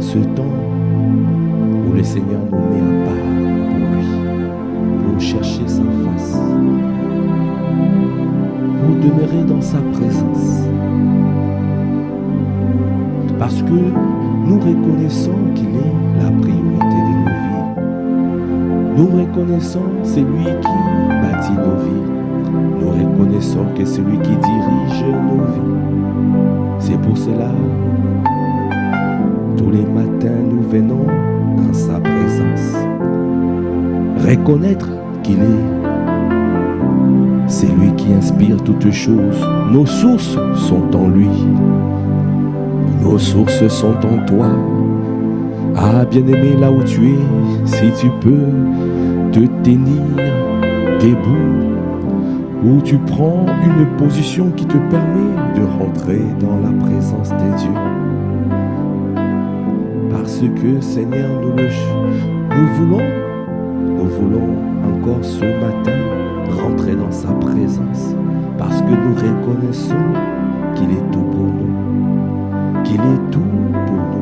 ce temps où le Seigneur nous met à part pour lui, pour chercher sa face, pour demeurer dans sa présence. Parce que nous reconnaissons qu'il est la priorité de nos vies. Nous reconnaissons c'est lui qui bâtit nos vies. Nous reconnaissons que c'est lui qui dirige nos vies. C'est pour cela, tous les matins, nous venons dans sa présence. Reconnaître qu'il est, c'est lui qui inspire toutes choses. Nos sources sont en lui. Nos sources sont en toi. Ah, bien-aimé, là où tu es, si tu peux te tenir debout, où tu prends une position qui te permet de rentrer dans la présence de Dieu. Parce que, Seigneur, nous voulons encore ce matin rentrer dans sa présence. Parce que nous reconnaissons qu'il est tout pour nous. Qu'il est tout pour nous.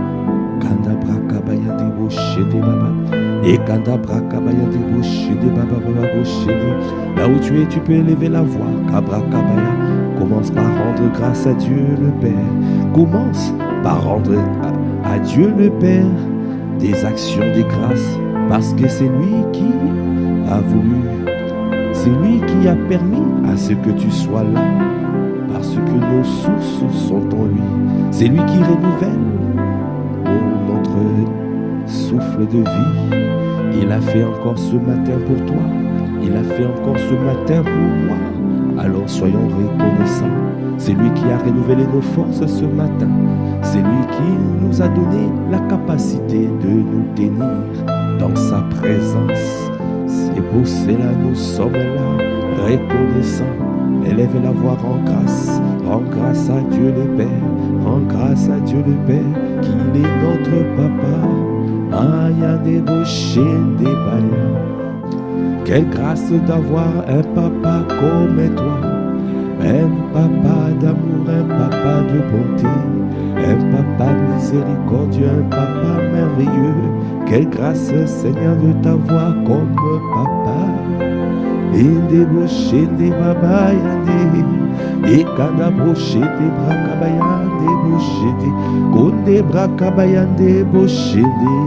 Là où tu es, tu peux élever la voix. Commence par rendre grâce à Dieu le Père. Commence par rendre à Dieu le Père des actions de grâce. Parce que c'est lui qui a voulu. C'est lui qui a permis à ce que tu sois là. Parce que nos sources sont en lui. C'est lui qui renouvelle notre souffle de vie. Il a fait encore ce matin pour toi. Il a fait encore ce matin pour moi. Alors soyons reconnaissants. C'est lui qui a renouvelé nos forces ce matin. C'est lui qui nous a donné la capacité de nous tenir dans sa présence. C'est pour cela nous sommes là, reconnaissants. Élève la voix, rends grâce à Dieu le Père, rends grâce à Dieu le Père, qu'il est notre papa. Aïe, débauché des bailleurs. Quelle grâce d'avoir un papa comme toi, un papa d'amour, un papa de bonté, un papa miséricordieux, un papa merveilleux. Quelle grâce, Seigneur, de t'avoir comme papa. Et débauché des babayandés, et kana broché des brakabayandés, broché des konde brakabayandés, broché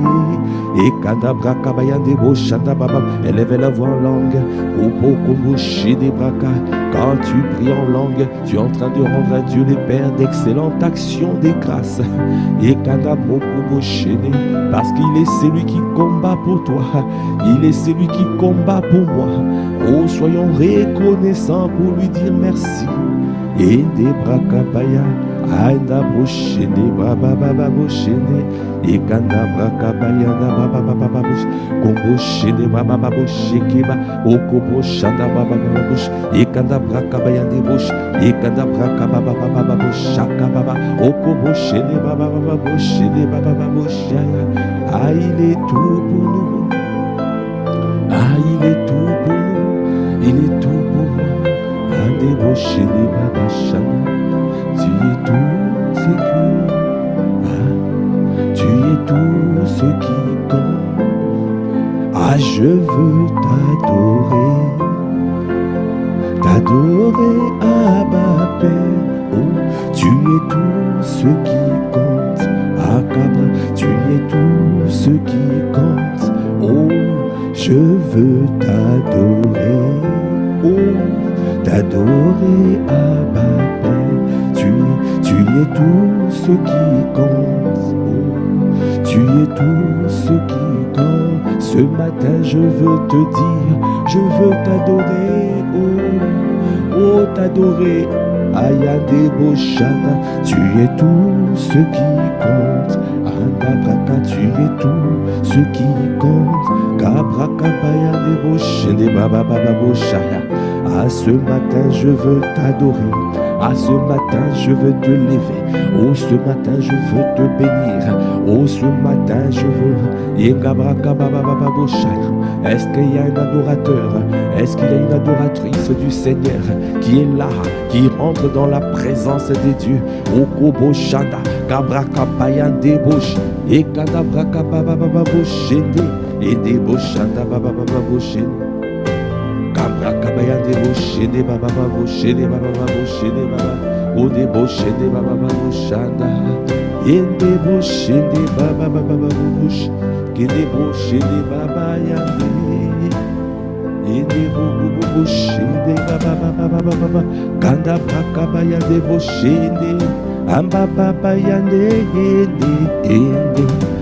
des et kana brakabayandés, brochanda baba. Élève la voix en langue, ou pour broché des braka. Quand tu pries en langue, tu es en train de rendre à Dieu le Père d'excellentes actions des grâces. Et kana broché, parce qu'il est celui qui combat pour toi, il est celui qui combat pour moi. Oh, soyons reconnaissants pour lui dire merci. Et des brakabaya, aïna brochene, baba baba brochene, et kanda brakabaya, baba baba babush, kombochene, baba babush, keba, oko brochana, baba babush, et kanda brakabaya de bush, et kanda brakababa baba babush, chaka baba, oko brochene, baba baba brochene, baba babush, ah, il est tout pour nous. Ah, il est tout pour nous. Il est tout pour moi. Un débauché des babachana. Tu es tout ce que. Ah, tu es tout ce qui compte. Ah, je veux t'adorer. T'adorer, Abba Père. Oh, tu es tout ce qui compte. Ah, Cabra, tu es tout ce qui compte. Oh, je veux t'adorer, oh, t'adorer, Abba Père. Tu es tout ce qui compte, oh, tu es tout ce qui compte. Ce matin je veux te dire, je veux t'adorer, oh, t'adorer, Ayade Boshana. Tu es tout ce qui compte. Anabraka, tu es tout ce qui compte. Kabrakabaya de baba baba boshaya. À ce matin je veux t'adorer. À ce matin je veux te lever. Oh, ce matin je veux te bénir. Oh, ce matin je veux. Yekabrakababa boshaya. Est-ce qu'il y a un adorateur? Est-ce qu'il y a une adoratrice du Seigneur qui est là, qui rentre dans la présence des dieux? Okobo Shanda, Kabrakapaya Debosh, et Kadabrakabababoshende, et Deboshanda Babababoshende. Kabrakabaya Deboshende Babababoshende Babababoshende Baba, Odeboshende Babababoshanda, et Deboshende Babababosh, Kedeboshende Babayande. Boshende baba kanda bakabaya de boshende amba baba yande ende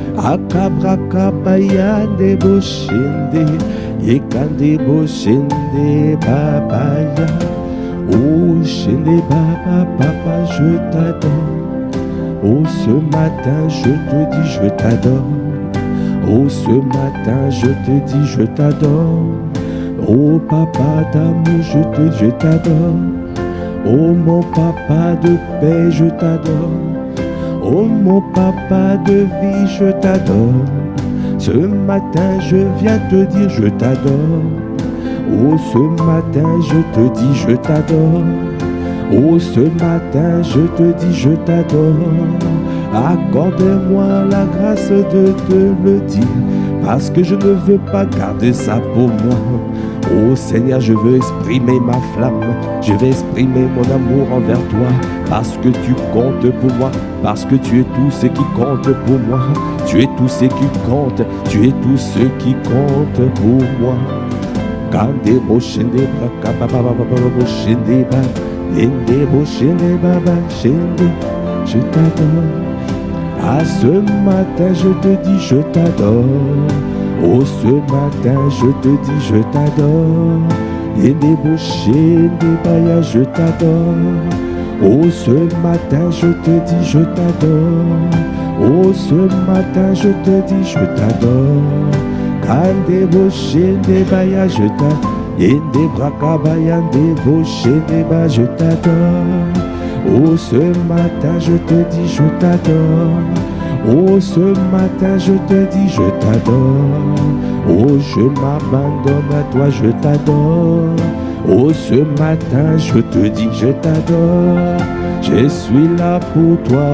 akabrakabaya de boshende yekande boshende babaya oh shende baba papa je t'adore oh ce matin je te dis je t'adore oh ce matin je te dis je t'adore. Oh papa d'amour, je t'adore. Oh mon papa de paix, je t'adore. Oh mon papa de vie, je t'adore. Ce matin, je viens te dire, je t'adore. Oh ce matin, je te dis, je t'adore. Oh ce matin, je te dis, je t'adore. Accorde-moi la grâce de te le dire, parce que je ne veux pas garder ça pour moi. Oh Seigneur, je veux exprimer ma flamme, je vais exprimer mon amour envers toi, parce que tu comptes pour moi, parce que tu es tout ce qui compte pour moi, tu es tout ce qui compte, tu es tout ce qui compte pour moi. Kande boshende boshende ba, ende boshende baba shende, je t'adore. À ce matin je te dis je t'adore. Oh ce matin je te dis je t'adore. Et des bouchées, des baya je t'adore. Oh ce matin je te dis je t'adore. Oh ce matin je te dis je t'adore. Quand des bouchées, des baya je t'adore. Et des bracabaya, des bouchées, des baya je t'adore. Oh ce matin je te dis je t'adore. Oh ce matin je te dis je t'adore. Oh je m'abandonne à toi, je t'adore. Oh ce matin je te dis je t'adore. Je suis là pour toi.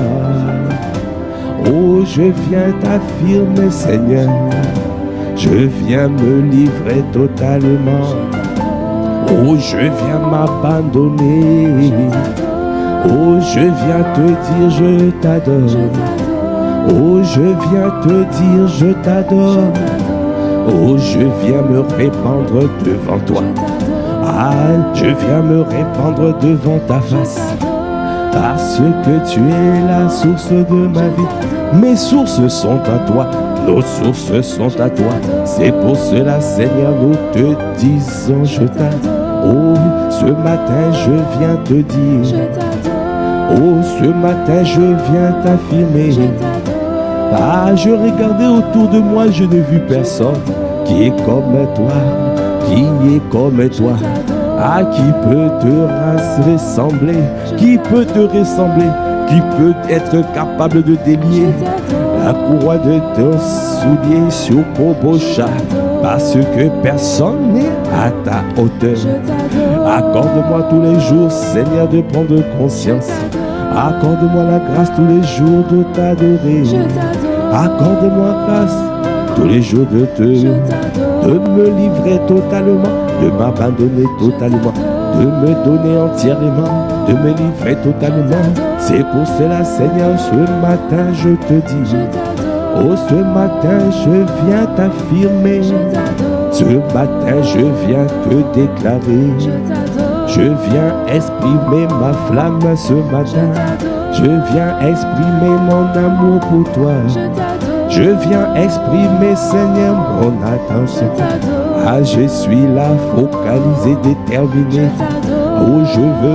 Oh je viens t'affirmer Seigneur. Je viens me livrer totalement. Oh je viens m'abandonner. Oh je viens te dire je t'adore. Oh je viens te dire je t'adore. Oh je viens me répandre devant toi. Ah je viens me répandre devant ta face. Parce que tu es la source de ma vie. Mes sources sont à toi. Nos sources sont à toi. C'est pour cela Seigneur nous te disons je t'adore. Oh ce matin je viens te dire. Oh ce matin je viens t'affirmer. Ah je regardais autour de moi, je n'ai vu personne qui est comme toi, qui est comme toi. Ah qui peut te ressembler, qui peut te ressembler, qui peut être capable de délier la courroie de ton soulier sur Pobocha, parce que personne n'est à ta hauteur. Accorde-moi tous les jours Seigneur de prendre conscience. Accorde-moi la grâce tous les jours de t'adorer. Accorde-moi grâce tous les jours de me livrer totalement, de m'abandonner totalement, de me donner entièrement, de me livrer totalement. C'est pour cela Seigneur, ce matin je te dis, oh ce matin je viens t'affirmer, ce matin je viens te déclarer. Je viens exprimer ma flamme ce matin. Je viens exprimer mon amour pour toi. Je viens exprimer Seigneur mon attention. Ah je suis là focalisé, déterminé. Oh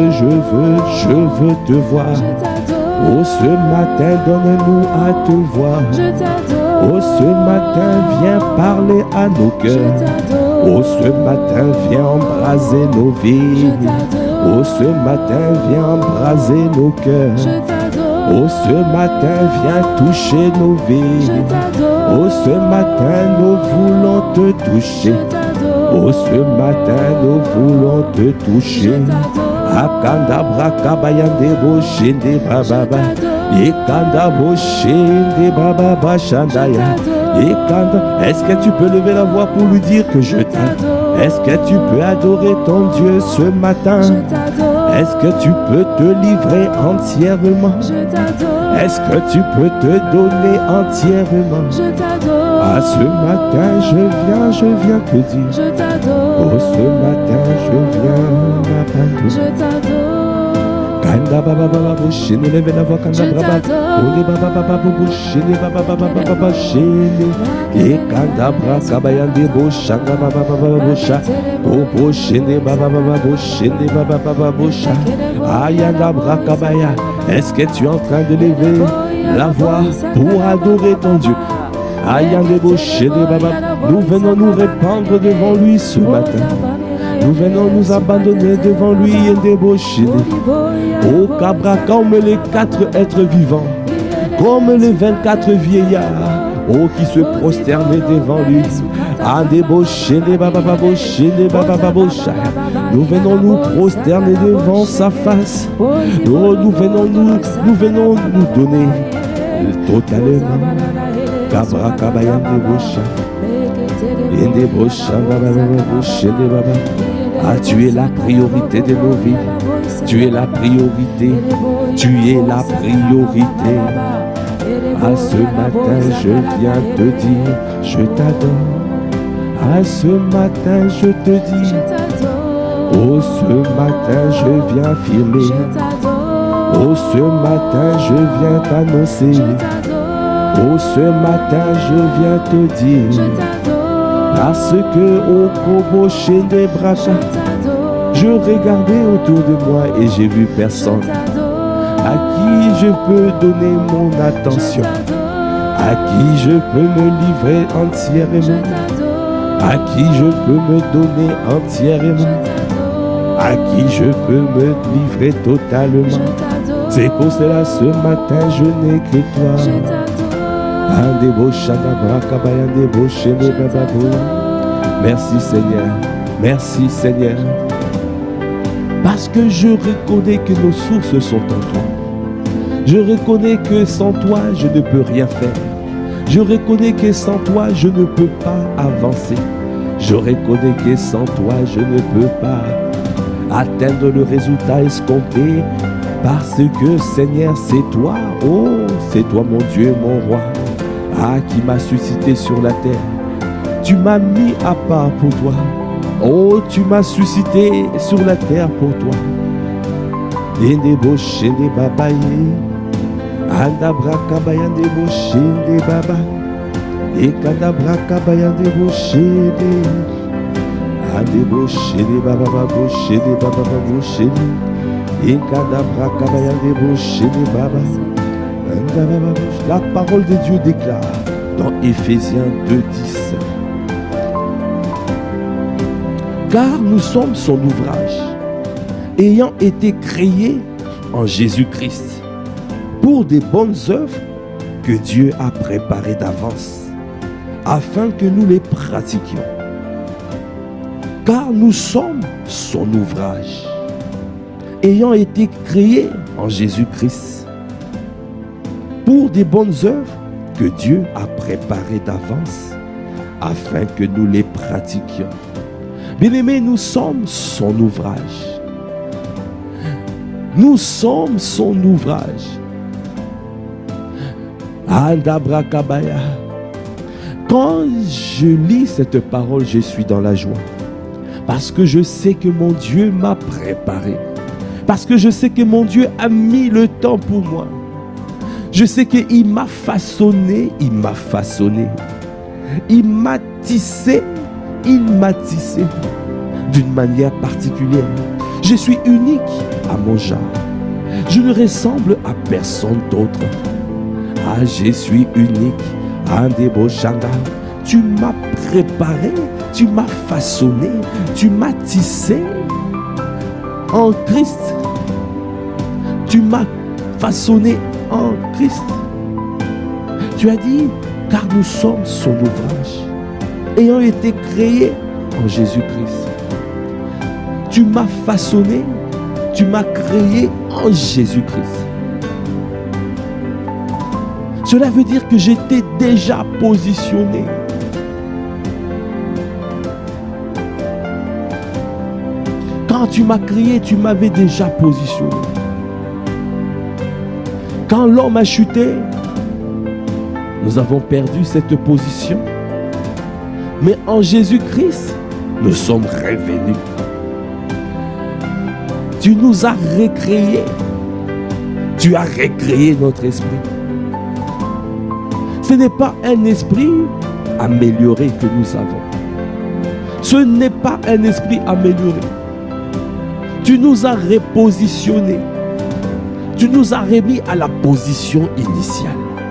je veux te voir. Oh ce matin donne-nous à te voir. Oh ce matin viens parler à nos cœurs. Oh ce matin viens embraser nos vies. Oh ce matin viens embraser nos cœurs. Oh ce matin viens toucher nos vies. Oh, ce matin, nous voulons te toucher. Oh, ce matin, nous voulons te toucher. Akanda brakabayande boshende bababa. Ekanda boshende bababa shandaya. Ekanda. Est-ce que tu peux lever la voix pour lui dire que je t'adore? Est-ce que tu peux adorer ton Dieu ce matin? Est-ce que tu peux te livrer entièrement? Est-ce que tu peux te donner entièrement? Ah, ce matin, je viens te dire. Oh, ce matin, je viens m'abandonner. Je t'adore. Kanda baba baba boshene, levez la voix, kanda baba. Ode baba baba boshene, baba baba baba boshene. E kanda braka bayande boshanga baba baba bosha. O boshene baba baba boshene baba baba bosha. Ayanda braka baya. Est-ce que tu es en train de lever la voix pour adorer ton Dieu? Ayande boshene baba. Nous venons nous répandre devant lui ce matin. Nous venons nous abandonner devant lui et débaucher. Oh Cabra, comme les 4 êtres vivants, comme les 24 vieillards, oh qui se prosternaient devant lui. En débaucher les babababocher, les babababosha. Nous venons nous prosterner devant sa face. Oh, nous venons nous donner totalement. Cabra, Kabayam débaucha. Et débaucha, babababosha, les babababosha. Ah, tu es la priorité de nos vies. Tu es la priorité. Tu es la priorité. Ah, ce matin, je viens te dire, je t'adore. Ah, ce matin, je te dis, oh, ce matin, je viens affirmer. Oh, ce matin, je viens t'annoncer. Oh, ce matin, je viens te dire. Parce que au Kobo chez des Bracha, je regardais autour de moi et j'ai vu personne à qui je peux donner mon attention, à qui je peux me livrer entièrement, à qui je peux me donner entièrement, à qui je peux me livrer totalement. C'est pour cela ce matin je n'ai que toi. Merci Seigneur, merci Seigneur, parce que je reconnais que nos sources sont en toi. Je reconnais que sans toi je ne peux rien faire. Je reconnais que sans toi je ne peux pas avancer. Je reconnais que sans toi je ne peux pas atteindre le résultat escompté, parce que Seigneur c'est toi, oh c'est toi mon Dieu, mon roi. Ah, qui m'a suscité sur la terre. Tu m'as mis à part pour toi. Oh, tu m'as suscité sur la terre pour toi. Endeboche de babaye. Andabra kabayan deboche de baba. Ekandabra kabayan deboche de. Andeboche de baba baboche de baba baboche de. Ekandabra kabayan deboche de baba. La parole de Dieu déclare dans Éphésiens 2:10. Car nous sommes son ouvrage, ayant été créés en Jésus-Christ pour des bonnes œuvres que Dieu a préparées d'avance, afin que nous les pratiquions. Car nous sommes son ouvrage, ayant été créés en Jésus-Christ pour des bonnes œuvres que Dieu a préparées d'avance, afin que nous les pratiquions. Bien-aimés, nous sommes son ouvrage. Nous sommes son ouvrage. Andabrakabaya. Quand je lis cette parole, je suis dans la joie. Parce que je sais que mon Dieu m'a préparé. Parce que je sais que mon Dieu a mis le temps pour moi. Je sais qu'il m'a façonné, il m'a façonné. Il m'a tissé d'une manière particulière. Je suis unique à mon genre. Je ne ressemble à personne d'autre. Ah, je suis unique. Andebochanda. Tu m'as préparé, tu m'as façonné, tu m'as tissé en Christ. Tu m'as façonné en Christ. Tu as dit, car nous sommes son ouvrage, ayant été créés en Jésus-Christ. Tu m'as façonné, tu m'as créé en Jésus-Christ. Cela veut dire que j'étais déjà positionné. Quand tu m'as créé, tu m'avais déjà positionné. Quand l'homme a chuté, nous avons perdu cette position. Mais en Jésus-Christ, nous sommes revenus. Tu nous as recréés. Tu as recréé notre esprit. Ce n'est pas un esprit amélioré que nous avons. Ce n'est pas un esprit amélioré. Tu nous as repositionnés. Tu nous as remis à la position initiale.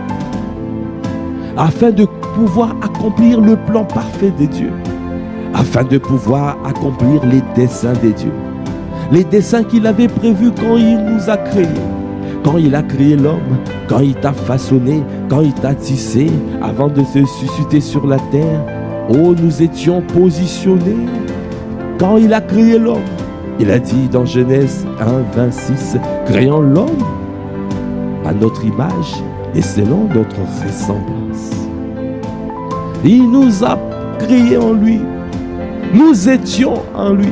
Afin de pouvoir accomplir le plan parfait de Dieu. Afin de pouvoir accomplir les desseins de Dieu. Les desseins qu'il avait prévus quand il nous a créés. Quand il a créé l'homme, quand il t'a façonné, quand il t'a tissé, avant de se susciter sur la terre, oh, nous étions positionnés. Quand il a créé l'homme, il a dit dans Genèse 1, 26, créant l'homme à notre image et selon notre ressemblance. Il nous a créés en lui. Nous étions en lui.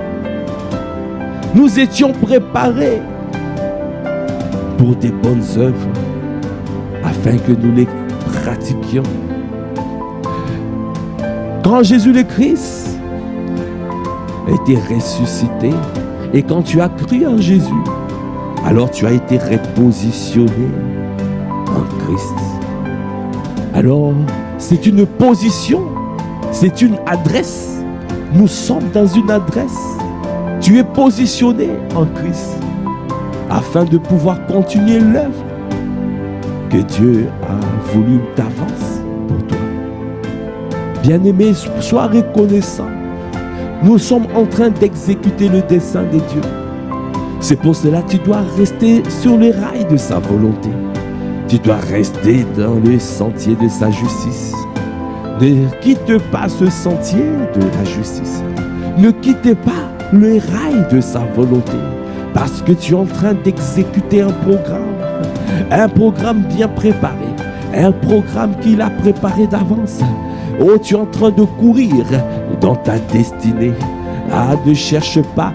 Nous étions préparés pour des bonnes œuvres, afin que nous les pratiquions. Quand Jésus le Christ a été ressuscité, et quand tu as cru en Jésus, alors tu as été repositionné en Christ. Alors, c'est une position, c'est une adresse. Nous sommes dans une adresse. Tu es positionné en Christ, afin de pouvoir continuer l'œuvre que Dieu a voulu d'avance pour toi. Bien-aimé, sois reconnaissant. Nous sommes en train d'exécuter le dessein de Dieu. C'est pour cela que tu dois rester sur les rails de sa volonté. Tu dois rester dans le sentier de sa justice. Ne quitte pas ce sentier de la justice. Ne quitte pas le rail de sa volonté. Parce que tu es en train d'exécuter un programme bien préparé, un programme qu'il a préparé d'avance. Oh, tu es en train de courir dans ta destinée. Ah, ne cherche pas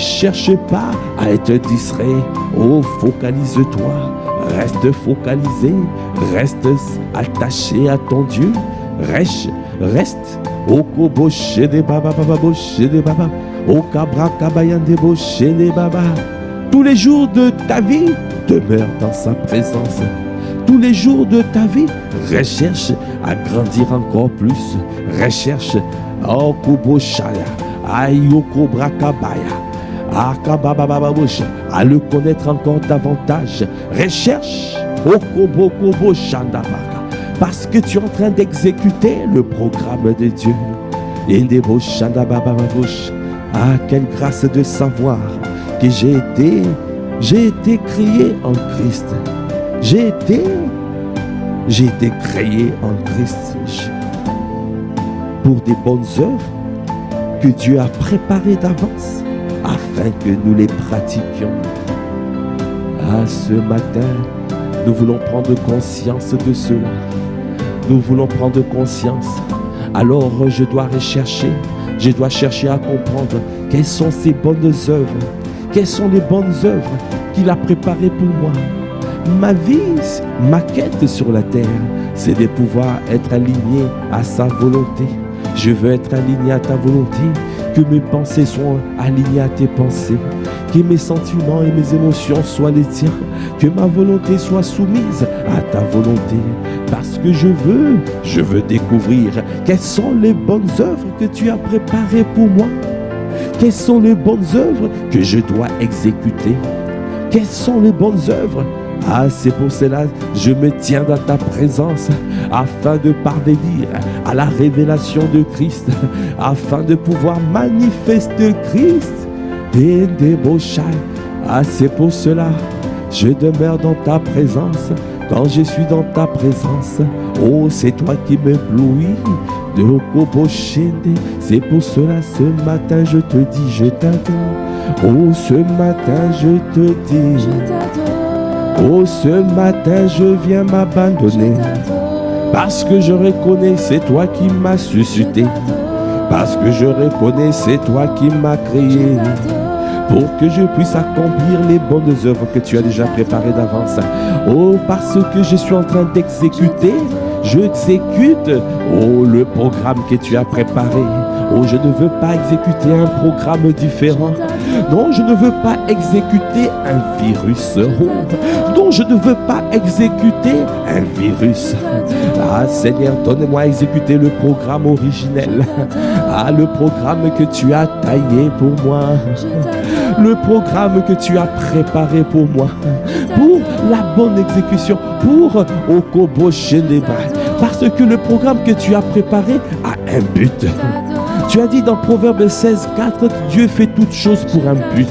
à être distrait. Oh, focalise-toi, reste focalisé, reste attaché à ton Dieu. Reste. Oh, koboche de baba, boche de baba. Oh, kabra kabayan de boche de baba. Tous les jours de ta vie, demeure dans sa présence. Tous les jours de ta vie, recherche à grandir encore plus. Recherche, oh, koboshaya, ayoko brakabaya, akababababosh, à le connaître encore davantage. Recherche, okobokobo shandabaka, parce que tu es en train d'exécuter le programme de Dieu. Indebo shandabababosh. Ah, quelle grâce de savoir que j'ai été créé en Christ. J'ai été créé en Christ pour des bonnes œuvres que Dieu a préparées d'avance afin que nous les pratiquions. Ah, ce matin, nous voulons prendre conscience de cela. Nous voulons prendre conscience. Alors, je dois chercher à comprendre quelles sont ces bonnes œuvres. Quelles sont les bonnes œuvres qu'il a préparées pour moi. Ma vie, ma quête sur la terre, c'est de pouvoir être aligné à sa volonté. Je veux être aligné à ta volonté, que mes pensées soient alignées à tes pensées, que mes sentiments et mes émotions soient les tiens, que ma volonté soit soumise à ta volonté. Parce que je veux découvrir quelles sont les bonnes œuvres que tu as préparées pour moi. Quelles sont les bonnes œuvres que je dois exécuter? Quelles sont les bonnes œuvres? Ah, c'est pour cela que je me tiens dans ta présence, afin de parvenir à la révélation de Christ, afin de pouvoir manifester Christ. Et des beaux chats. Ah, c'est pour cela que je demeure dans ta présence. Quand je suis dans ta présence, Oh, c'est toi qui m'éblouis. De Okoboshende. C'est pour cela ce matin je te dis, je t'adore. Oh, ce matin je te dis, Je t'adore. oh, ce matin je viens m'abandonner. Parce que je reconnais c'est toi qui m'as suscité. Parce que je reconnais c'est toi qui m'as créé. Pour que je puisse accomplir les bonnes œuvres que tu as déjà préparées d'avance. Oh, parce que je suis en train d'exécuter, j'exécute, oh, le programme que tu as préparé. Oh, je ne veux pas exécuter un programme différent. Non, je ne veux pas exécuter un virus. Oh, non, je ne veux pas exécuter un virus. Ah, Seigneur, donne-moi à exécuter le programme originel. Ah, le programme que tu as taillé pour moi. Le programme que tu as préparé pour moi. Pour la bonne exécution. Pour Okoboshende. Parce que le programme que tu as préparé a un but. Tu as dit dans Proverbe 16, 4, Dieu fait toutes choses pour un but.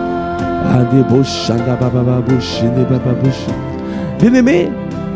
Bien-aimé,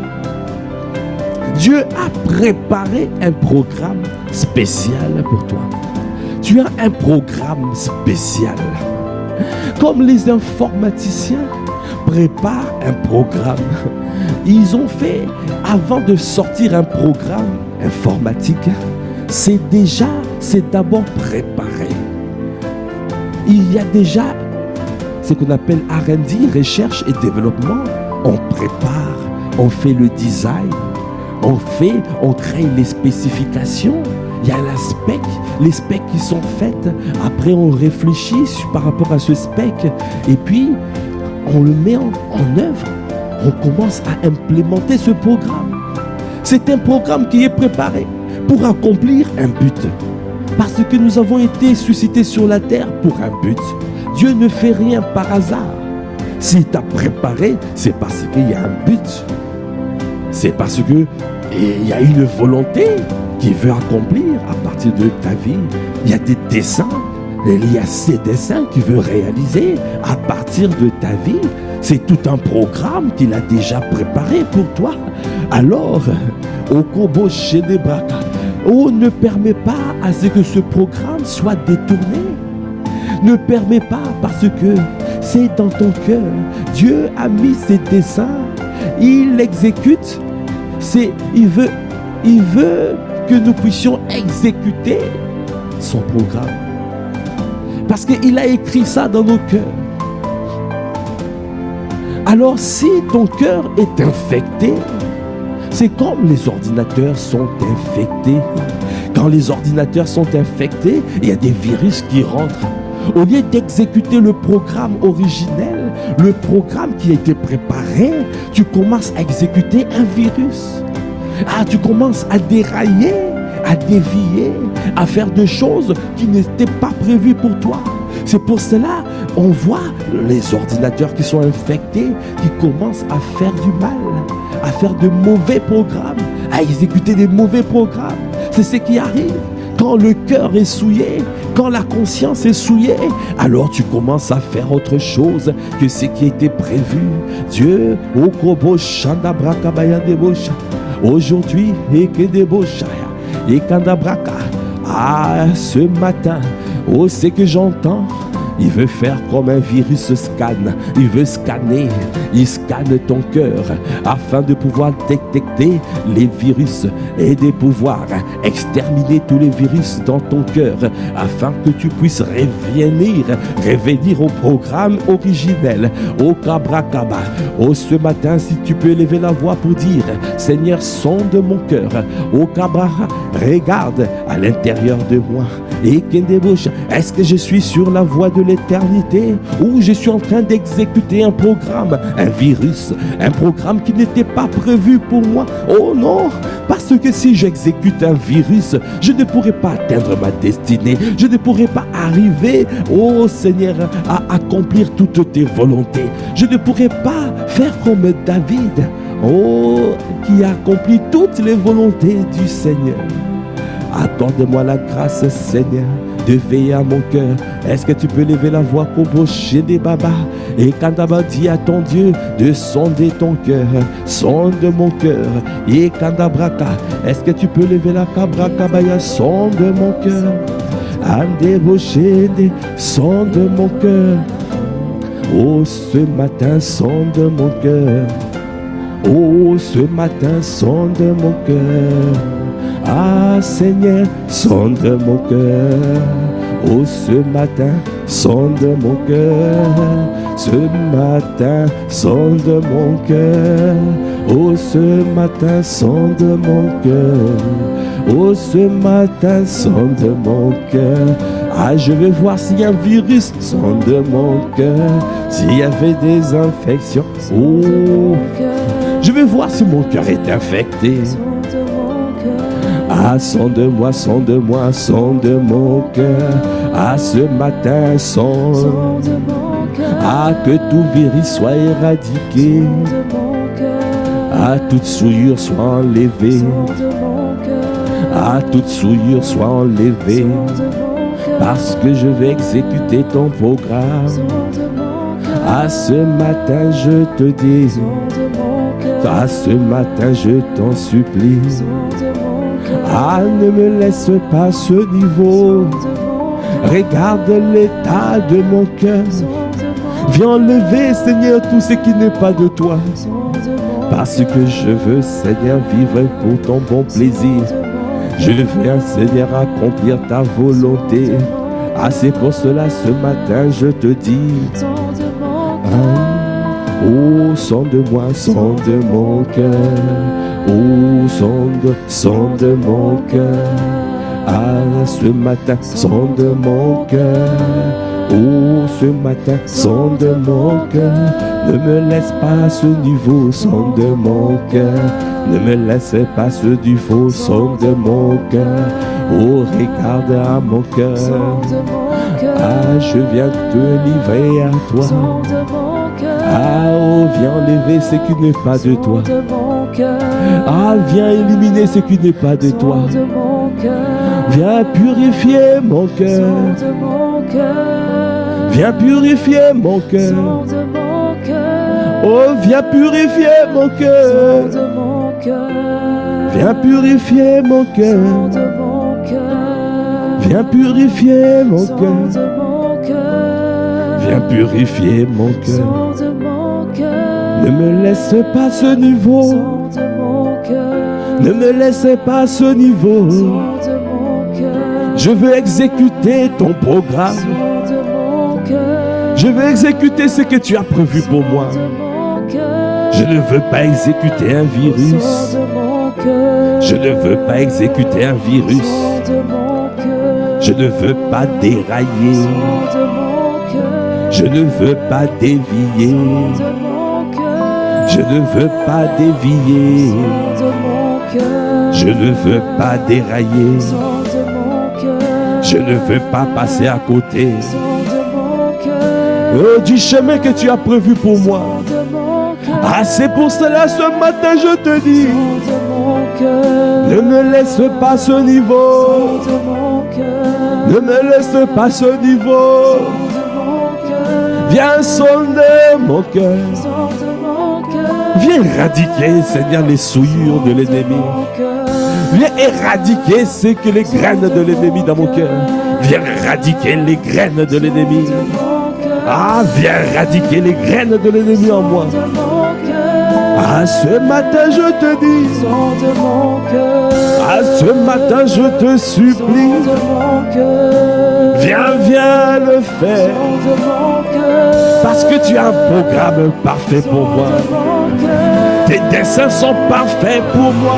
Dieu a préparé un programme spécial pour toi. Tu as un programme spécial. Comme les informaticiens préparent un programme. Ils ont fait, avant de sortir un programme informatique, c'est d'abord préparé. Il y a déjà ce qu'on appelle R&D, recherche et développement. On prépare, on fait le design, on crée les spécifications. Il y a les specs qui sont faites. Après, on réfléchit par rapport à ce spec et puis on le met en œuvre. On commence à implémenter ce programme. C'est un programme qui est préparé pour accomplir un but. Parce que nous avons été suscités sur la terre pour un but. Dieu ne fait rien par hasard. S'il t'a préparé, c'est parce qu'il y a un but. C'est parce que il y a une volonté qu'il veut accomplir à partir de ta vie. Il y a des desseins. Il y a ces desseins qu'il veut réaliser à partir de ta vie. C'est tout un programme qu'il a déjà préparé pour toi. Alors, Okoboshende Braka, oh, ne permets pas à ce que ce programme soit détourné. Ne permets pas parce que c'est dans ton cœur. Dieu a mis ses desseins. Il l'exécute. Il veut que nous puissions exécuter son programme. Parce qu'il a écrit ça dans nos cœurs. Alors si ton cœur est infecté, c'est comme les ordinateurs sont infectés. Quand les ordinateurs sont infectés, il y a des virus qui rentrent. Au lieu d'exécuter le programme originel, le programme qui a été préparé, tu commences à exécuter un virus. Ah, tu commences à dérailler, à dévier, à faire des choses qui n'étaient pas prévues pour toi. C'est pour cela on voit les ordinateurs qui sont infectés, qui commencent à faire du mal, à faire de mauvais programmes, à exécuter des mauvais programmes. C'est ce qui arrive quand le cœur est souillé, quand la conscience est souillée. Alors tu commences à faire autre chose que ce qui était prévu. Dieu, aujourd'hui, ce matin, oh, c'est que j'entends. Il veut faire comme un virus scanne. Il veut scanner. Il scanne ton cœur afin de pouvoir détecter les virus et de pouvoir exterminer tous les virus dans ton cœur afin que tu puisses revenir au programme originel. Au Kabrakaba. Oh, ce matin, si tu peux élever la voix pour dire: Seigneur, sonde mon cœur. Au Kabara, regarde à l'intérieur de moi. Et est-ce que je suis sur la voie de l'éternité ou je suis en train d'exécuter un programme, un virus, un programme qui n'était pas prévu pour moi? Oh non, parce que si j'exécute un virus, je ne pourrai pas atteindre ma destinée, je ne pourrai pas arriver, oh Seigneur, à accomplir toutes tes volontés. Je ne pourrai pas faire comme David, oh, qui a accompli toutes les volontés du Seigneur. Accorde-moi la grâce, Seigneur, de veiller à mon cœur. Est-ce que tu peux lever la voix, Koboshende Baba, Et quand d'abord dis à ton Dieu de sonder ton cœur, sonde mon cœur. Et quand d'abraka, est-ce que tu peux lever la cabrakabaya, sonde mon cœur. Andebochene, sonde mon cœur. Oh, ce matin, sonde mon cœur. Oh, ce matin, sonde mon cœur. Ah, Seigneur, sonde mon cœur. Oh, ce matin, sonde mon cœur. Ce matin, sonde mon cœur. Oh, ce matin, sonde mon cœur. Oh, ce matin, sonde mon cœur. Ah, je veux voir s'il y a un virus, sonde mon cœur. S'il y avait des infections, oh, je veux voir si mon cœur est infecté. Ah, sonde-moi, sonde-moi, sonde mon cœur. Ah, ce matin, sonde. Ah, que tout virus soit éradiqué. Ah, toute souillure soit enlevée. Ah, toute souillure soit enlevée. Parce que je vais exécuter ton programme. Ah, ce matin, je te dis. Ah, ce matin, je t'en supplie. Ah, ne me laisse pas ce niveau. Regarde l'état de mon cœur. Viens enlever, Seigneur, tout ce qui n'est pas de toi. Parce que je veux, Seigneur, vivre pour ton bon plaisir. Je veux, Seigneur, accomplir ta volonté. Ah, c'est pour cela, ce matin, je te dis. Ah, oh, sonde-moi, sonde mon cœur. Oh, sonde mon cœur. Ah, ce matin, sonde mon cœur. Oh, ce matin, sonde mon cœur. Ne me laisse pas à ce niveau, sonde mon cœur. Ne me laisse pas à ce niveau, sonde mon cœur. Oh, regarde à mon cœur. Ah, je viens te livrer à toi. Ah, oh, viens enlever ce qui n'est pas de toi. Ah, viens éliminer ce qui n'est pas de toi. Viens purifier mon cœur. Viens purifier mon cœur. Oh, viens purifier mon cœur. Viens purifier mon cœur. Viens purifier mon cœur. Viens purifier mon cœur. Ne me laisse pas ce niveau. Ne me laisse pas ce niveau. Je veux exécuter ton programme. Je veux exécuter ce que tu as prévu pour moi. Je ne veux pas exécuter un virus. Je ne veux pas exécuter un virus. Je ne veux pas dérailler. Je ne veux pas dévier. Je ne veux pas dévier. Je ne veux pas dérailler. Je ne veux pas passer à côté du chemin que tu as prévu pour moi. Ah, c'est pour cela ce matin je te dis, ne me laisse pas ce niveau. Ne me laisse pas ce niveau. Viens sonder mon cœur. Viens éradiquer, Seigneur, les souillures de l'ennemi. Viens éradiquer ce que les graines de l'ennemi dans mon cœur. Viens éradiquer les graines de l'ennemi. Ah, viens éradiquer les graines de l'ennemi en moi. Ah, ce matin je te dis. Ah, ce matin je te supplie. Viens, viens le faire. Parce que tu as un programme parfait pour moi. Tes desseins sont parfaits pour moi.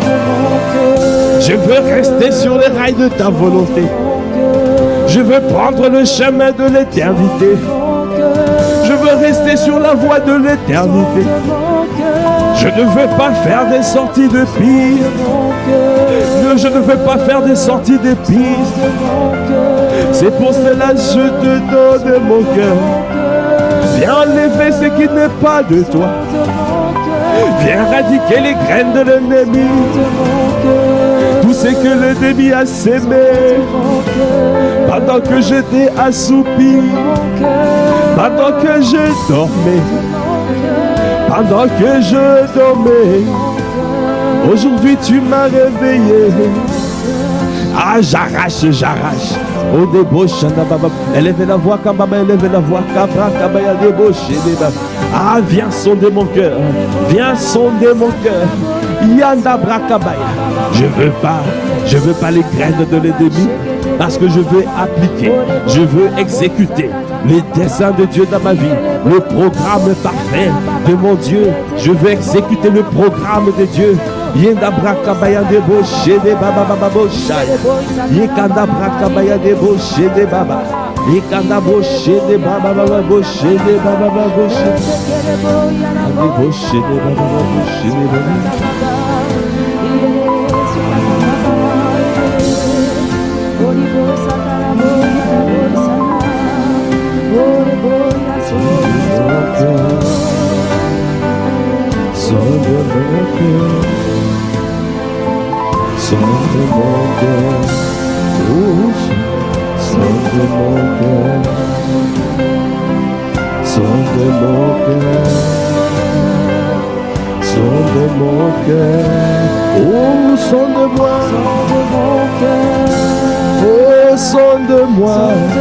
Je veux rester sur les rails de ta volonté. Je veux prendre le chemin de l'éternité. Je veux rester sur la voie de l'éternité. Je ne veux pas faire des sorties de piste. Je ne veux pas faire des sorties de piste. C'est pour cela que je te donne mon cœur. Viens enlever ce qui n'est pas de toi. Viens éradiquer les graines de l'ennemi. Tout ce que l'ennemi a sémé pendant que j'étais assoupi. Pendant que je dormais, pendant que je dormais, aujourd'hui tu m'as réveillé. Ah, j'arrache, j'arrache. Oh, débauche, élevez la voix, Kambaba, élevez la voix, Kabra, Kabaya, débauche, ah, viens sonder mon cœur, viens sonder mon cœur. Yanda Brakabaya. Je veux pas les graines de l'ennemi, parce que je veux appliquer, je veux exécuter les desseins de Dieu dans ma vie, le programme parfait de mon Dieu. Je veux exécuter le programme de Dieu. Yenda Brakabaya débauche de Baba Baba Boshaya. Yekanda Brakabaya débauche de Baba. Yekanda Boche de Baba Baba Boche de Baba Baba Boche. Débauche de Baba Baba Boche de Baba. Sonde mon cœur, sonde mon cœur, sonde mon cœur, sonde mon cœur, oh sonde-moi, oh sonde-moi,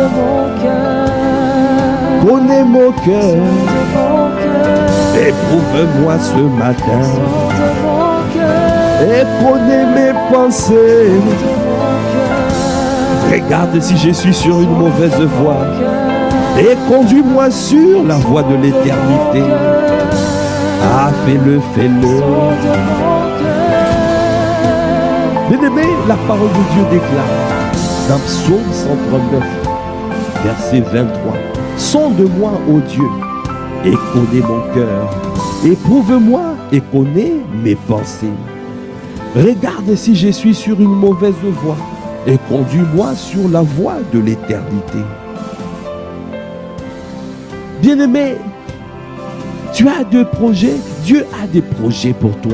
connais mon cœur, éprouve-moi ce matin. Et connais mes pensées. Regarde si je suis sur une mauvaise voie. Et conduis-moi sur la voie de l'éternité. Ah, fais-le, fais-le. Bien-aimé, la parole de Dieu déclare dans Psaume 139, verset 23. Sonde-moi, ô Dieu, et connais mon cœur. Éprouve-moi et connais mes pensées. Regarde si je suis sur une mauvaise voie et conduis-moi sur la voie de l'éternité. Bien-aimé, tu as des projets, Dieu a des projets pour toi.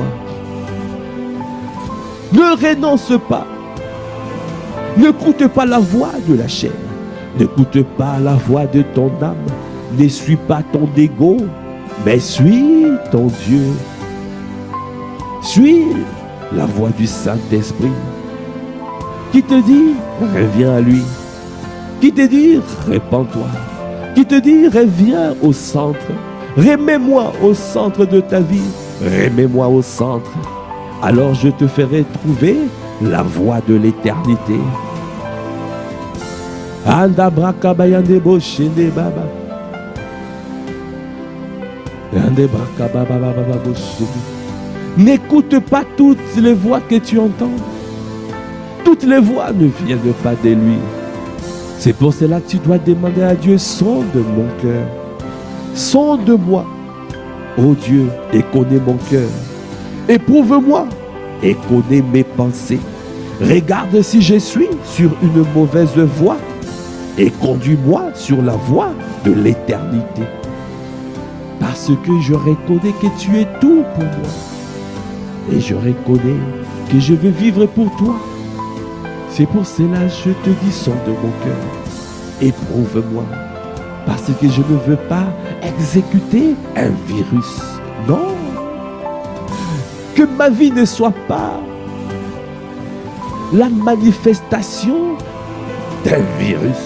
Ne renonce pas. N'écoute pas la voix de la chair. N'écoute pas la voix de ton âme. Ne suis pas ton ego, mais suis ton Dieu. Suis la voix du Saint-Esprit qui te dit reviens à lui, qui te dit répands-toi, qui te dit reviens au centre, remets-moi au centre de ta vie, remets-moi au centre, alors je te ferai trouver la voie de l'éternité. Anda brakabayande boshende baba, ande brakababa baba boshende. N'écoute pas toutes les voix que tu entends. Toutes les voix ne viennent pas de lui. C'est pour cela que tu dois demander à Dieu, sonde mon cœur. Sonde-moi, ô Dieu, et connais mon cœur. Éprouve-moi et connais mes pensées. Regarde si je suis sur une mauvaise voie et conduis-moi sur la voie de l'éternité. Parce que je reconnais que tu es tout pour moi. Et je reconnais que je veux vivre pour toi. C'est pour cela que je te dis, sonde mon cœur. Éprouve-moi. Parce que je ne veux pas exécuter un virus. Non. Que ma vie ne soit pas la manifestation d'un virus.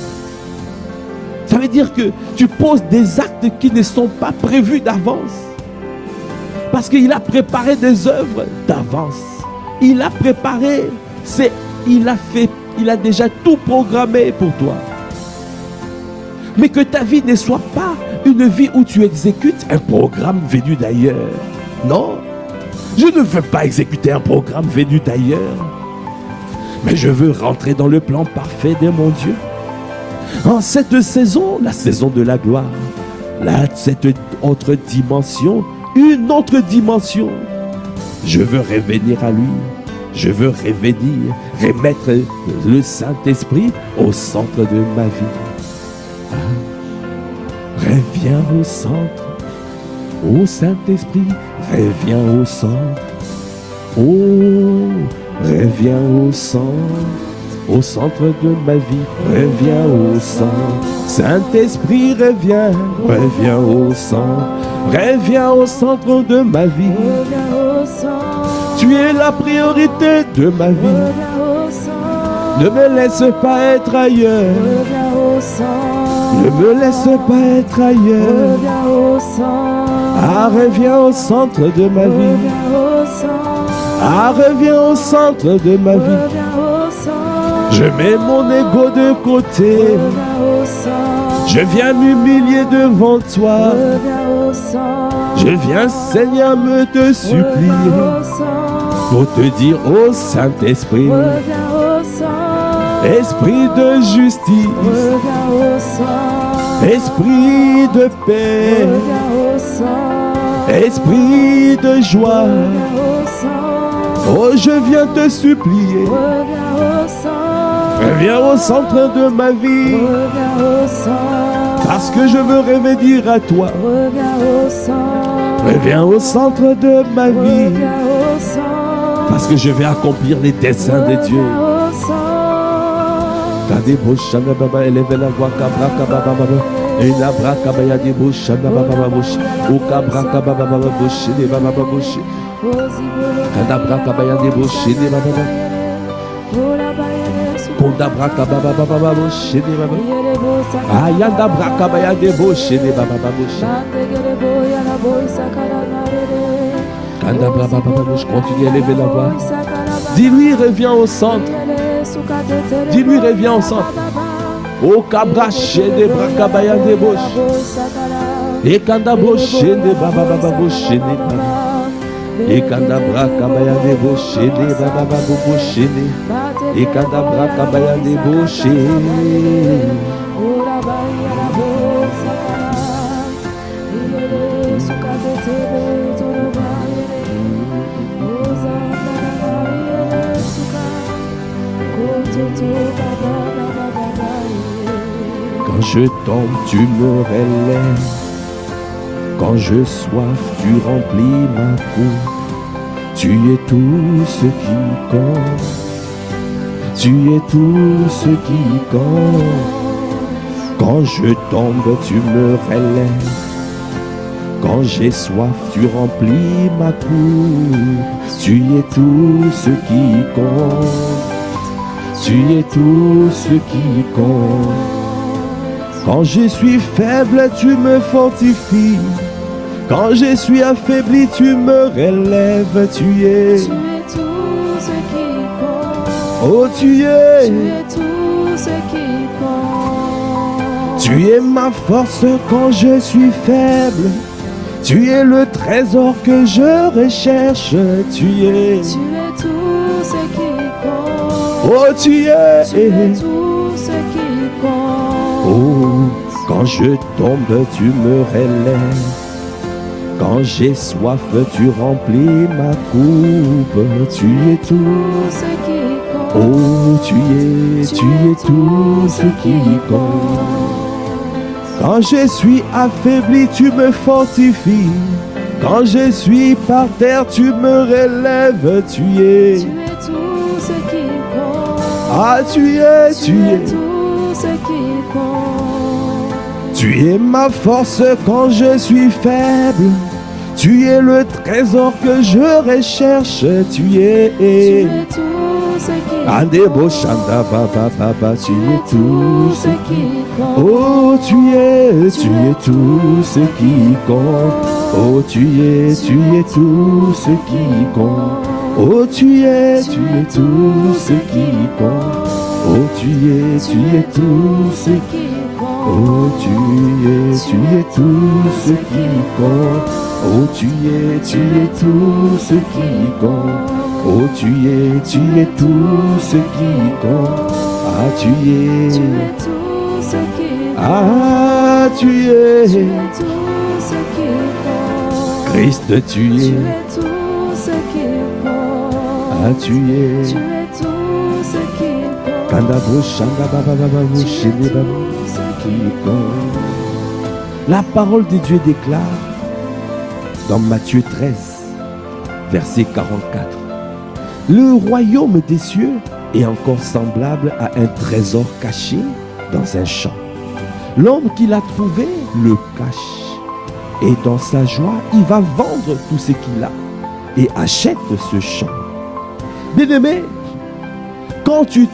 Ça veut dire que tu poses des actes qui ne sont pas prévus d'avance. Parce qu'il a préparé des œuvres d'avance. Il a préparé, il a déjà tout programmé pour toi. Mais que ta vie ne soit pas une vie où tu exécutes un programme venu d'ailleurs. Non, je ne veux pas exécuter un programme venu d'ailleurs. Mais je veux rentrer dans le plan parfait de mon Dieu. En cette saison, la saison de la gloire, cette autre dimension, une autre dimension. Je veux revenir à lui. Je veux revenir, remettre le Saint-Esprit au centre de ma vie. Reviens au centre. Ô Saint-Esprit, reviens au centre. Oh, reviens au centre de ma vie. Reviens au centre. Saint-Esprit, reviens, reviens au centre, reviens au centre de ma vie. Tu es la priorité de ma vie. Ne me laisse pas être ailleurs. Ne me laisse pas être ailleurs. Ah, reviens au centre de ma vie. Ah, reviens au centre de ma vie. Je mets mon ego de côté. Je viens m'humilier devant toi. Je viens, Seigneur, me te supplier pour te dire, ô Saint-Esprit, Esprit de justice, Esprit de paix, Esprit de joie, oh, je viens te supplier. Reviens au centre de ma vie, parce que je veux revenir à toi. Reviens au centre de ma vie, parce que je vais accomplir les desseins de Dieu. Élevez la voix, et la bracabaya des bouches, ou cabracababa bouche, des bababouches, cadabracabaya des bouches, des bababouches. Konda braka baba baba baba shede baba. Ayanda braka baya de bo shede baba baba shede. Kanda baba baba bouche, continue à élever la voix. Dis-lui reviens au centre. Dis-lui reviens au centre. O cabra shede braka baya de bo. Et kanda bo shede baba baba bo shede baba. Et kanda braka baya de bo shede baba baba bo shede. Et kadabra kabaya débauché. Quand je tombe, tu me relèves. Quand je soif, tu remplis ma coupe. Tu es tout ce qui compte. Tu es tout ce qui compte. Quand je tombe, tu me relèves. Quand j'ai soif, tu remplis ma coupe. Tu es tout ce qui compte. Tu es tout ce qui compte. Quand je suis faible, tu me fortifies. Quand je suis affaibli, tu me relèves. Tu es tout ce qui compte. Oh, tu es tout ce qui compte. Tu es ma force quand je suis faible. Tu es le trésor que je recherche. Tu es tout ce qui compte. Oh, tu es tout ce qui compte. Oh, quand je tombe, tu me relèves. Quand j'ai soif, tu remplis ma coupe. Tu es tout ce qui compte. Oh, tu es tout ce qui compte. Quand je suis affaibli, tu me fortifies. Quand je suis par terre, tu me relèves. Tu es tout ce qui compte. Ah, tu es tout ce qui compte. Tu es ma force quand je suis faible. Tu es le trésor que je recherche. Tu es tout ce qui compte. Andebo Shanda Baba Baba. Tu es tout ce qui compte. Oh, tu es tout ce qui compte. Oh, tu es tout ce qui compte. Oh, tu es tout ce qui compte. Oh, tu es tout ce qui compte. Oh, tu es tout ce qui compte. Oh, tu es tout ce qui compte. Oh, tu es tout ce qui compte. Ah, tu es tout ce qui compte. Ah, tu es tout ce qui compte. Christ, tu es tout ce qui compte. Ah, tu es tout ce qui compte. Kandabo Shanda Baba Baba Shede Baba qui compte. La parole de Dieu déclare dans Matthieu 13, verset 44. Le royaume des cieux est encore semblable à un trésor caché dans un champ. L'homme qui l'a trouvé le cache. Et dans sa joie, il va vendre tout ce qu'il a et achète ce champ. Bien-aimé, quand tu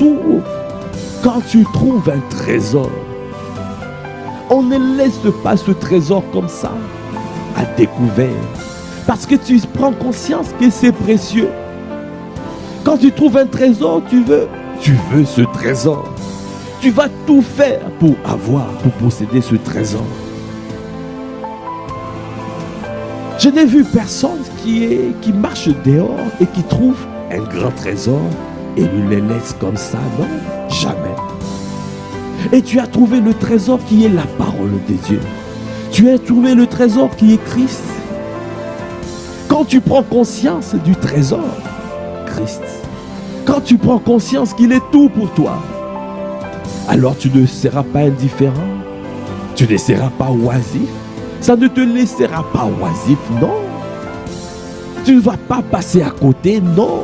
trouves un trésor, on ne laisse pas ce trésor comme ça, à découvert. Parce que tu prends conscience que c'est précieux. Quand tu trouves un trésor, tu veux ce trésor. Tu vas tout faire pour posséder ce trésor. Je n'ai vu personne qui marche dehors et qui trouve un grand trésor et lui le laisse comme ça, non, jamais. Et tu as trouvé le trésor qui est la parole de Dieu. Tu as trouvé le trésor qui est Christ. Quand tu prends conscience du trésor, Christ, quand tu prends conscience qu'il est tout pour toi, alors tu ne seras pas indifférent, tu ne seras pas oisif, ça ne te laissera pas oisif, non. Tu ne vas pas passer à côté, non.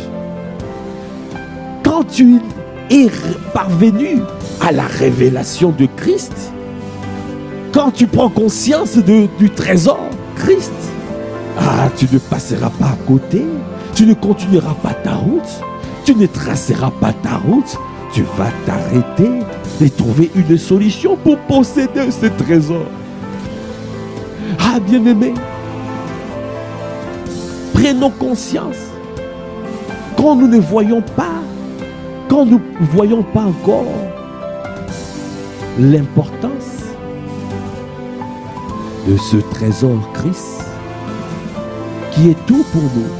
Quand tu es parvenu à la révélation de Christ, quand tu prends conscience du trésor Christ, tu ne passeras pas à côté, tu ne continueras pas ta route, tu ne traceras pas ta route, tu vas t'arrêter et trouver une solution pour posséder ce trésor. Bien-aimé, prenons conscience quand nous ne voyons pas, quand nous ne voyons pas encore l'importance de ce trésor Christ qui est tout pour nous.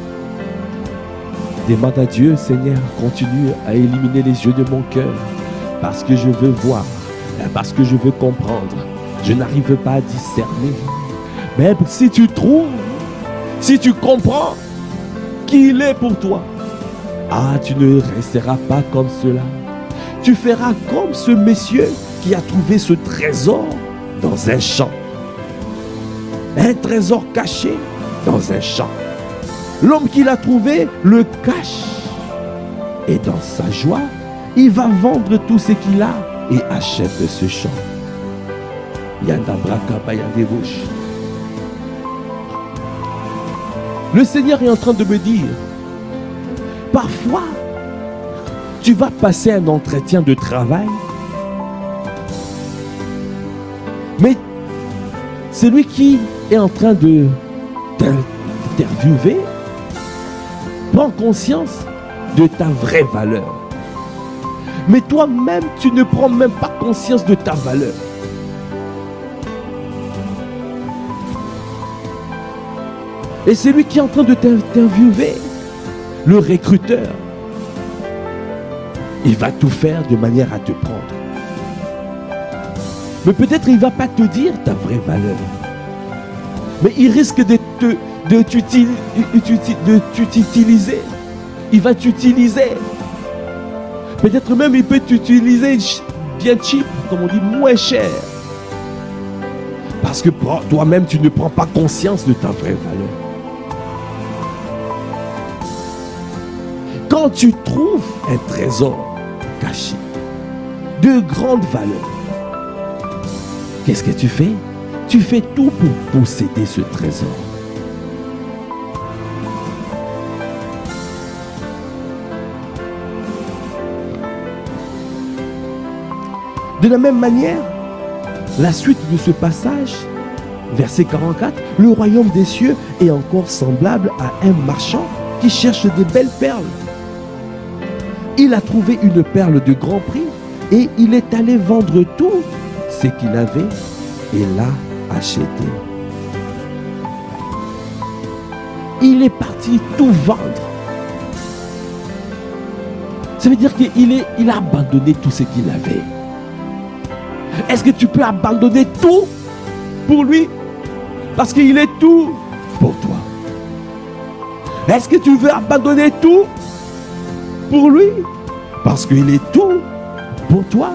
Demande à Dieu, Seigneur, continue à éliminer les yeux de mon cœur parce que je veux voir, parce que je veux comprendre. Je n'arrive pas à discerner. Mais si tu trouves, si tu comprends qu'il est pour toi, tu ne resteras pas comme cela. Tu feras comme ce monsieur qui a trouvé ce trésor dans un champ. Un trésor caché dans un champ. L'homme qui l'a trouvé le cache. Et dans sa joie, il va vendre tout ce qu'il a et achète ce champ. Le Seigneur est en train de me dire, parfois, tu vas passer un entretien de travail, mais celui qui est en train de t'interviewer prend conscience de ta vraie valeur. Mais toi-même, tu ne prends même pas conscience de ta valeur. Et c'est lui qui est en train de t'interviewer, le recruteur. Il va tout faire de manière à te prendre. Mais peut-être il ne va pas te dire ta vraie valeur. Mais il risque de t'utiliser. Il va t'utiliser. Peut-être même il peut t'utiliser bien cheap, comme on dit, moins cher. Parce que toi-même, tu ne prends pas conscience de ta vraie valeur. Quand tu trouves un trésor caché, de grande valeur, qu'est-ce que tu fais? Tu fais tout pour posséder ce trésor. De la même manière, la suite de ce passage, verset 44, le royaume des cieux est encore semblable à un marchand qui cherche des belles perles. Il a trouvé une perle de grand prix et il est allé vendre tout ce qu'il avait et l'a acheté. Il est parti tout vendre. Ça veut dire qu'il a abandonné tout ce qu'il avait. Est-ce que tu peux abandonner tout pour lui? Parce qu'il est tout pour toi. Est-ce que tu veux abandonner tout pour lui? Parce qu'il est tout pour toi.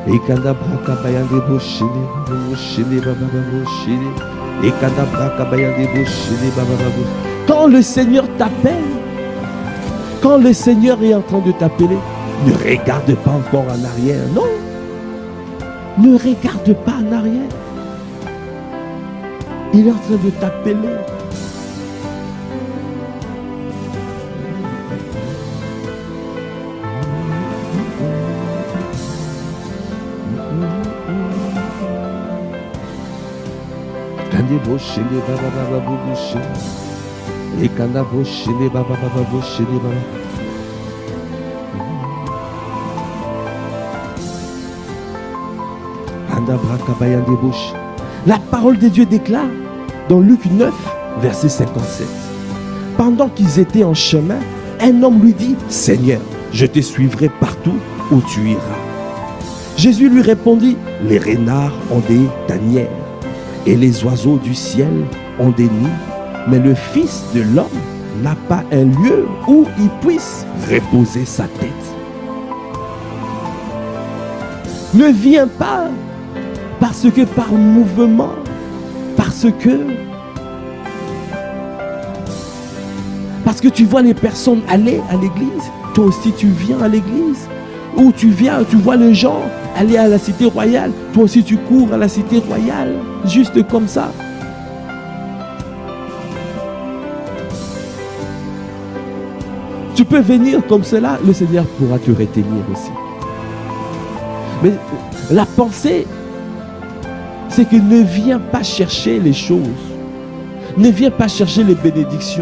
Et kanda braka bayande boshine, boshine baba boshine. Et kanda braka bayande boshine baba baba. Quand le Seigneur t'appelle, quand le Seigneur est en train de t'appeler, ne regarde pas encore en arrière, non. Ne regarde pas en arrière. Il est en train de t'appeler. Et quand la bouche les baba baba bouche les baba. La parole de Dieu déclare dans Luc 9, verset 57. Pendant qu'ils étaient en chemin, un homme lui dit: Seigneur, je te suivrai partout où tu iras. Jésus lui répondit: les renards ont des tanières et les oiseaux du ciel ont des nids, mais le Fils de l'homme n'a pas un lieu où il puisse reposer sa tête. Ne viens pas parce que par mouvement, parce que tu vois les personnes aller à l'église, toi aussi tu viens à l'église. Ou tu viens, tu vois les gens aller à la cité royale, toi aussi tu cours à la cité royale, juste comme ça. Tu peux venir comme cela, le Seigneur pourra te retenir aussi. Mais la pensée, c'est que ne viens pas chercher les choses. Ne viens pas chercher les bénédictions.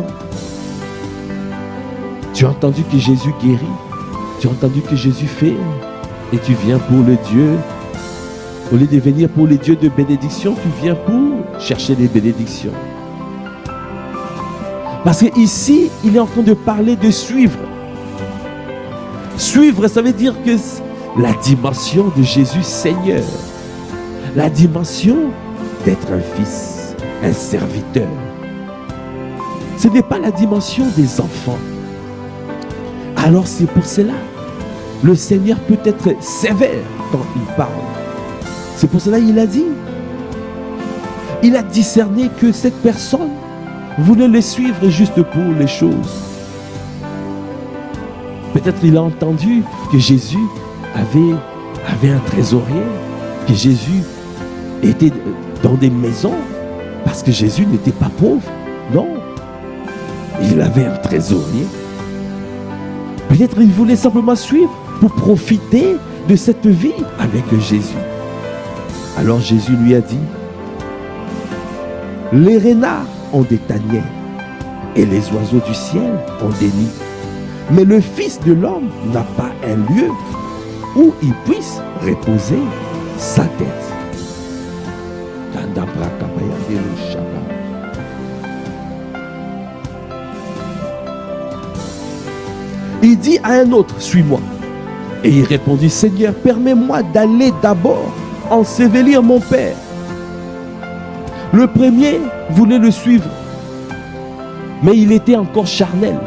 Tu as entendu que Jésus guérit. Tu as entendu que Jésus fait. Et tu viens pour le Dieu. Au lieu de venir pour les dieux de bénédiction, tu viens pour chercher les bénédictions. Parce qu'ici, il est en train de parler de suivre. Suivre, ça veut dire que la dimension de Jésus Seigneur. La dimension d'être un fils, un serviteur. Ce n'est pas la dimension des enfants. Alors c'est pour cela, le Seigneur peut être sévère quand il parle. C'est pour cela qu'il a dit. Il a discerné que cette personne voulait le suivre juste pour les choses. Peut-être il a entendu que Jésus avait un trésorier, que Jésus était dans des maisons, parce que Jésus n'était pas pauvre. Non, il avait un trésorier. Peut-être il voulait simplement suivre pour profiter de cette vie avec Jésus. Alors Jésus lui a dit: les renards ont des tanières et les oiseaux du ciel ont des nids. Mais le Fils de l'homme n'a pas un lieu où il puisse reposer sa tête. Il dit à un autre: suis-moi. Et il répondit: Seigneur, permets-moi d'aller d'abord ensevelir mon père. Le premier voulait le suivre, mais il était encore charnel.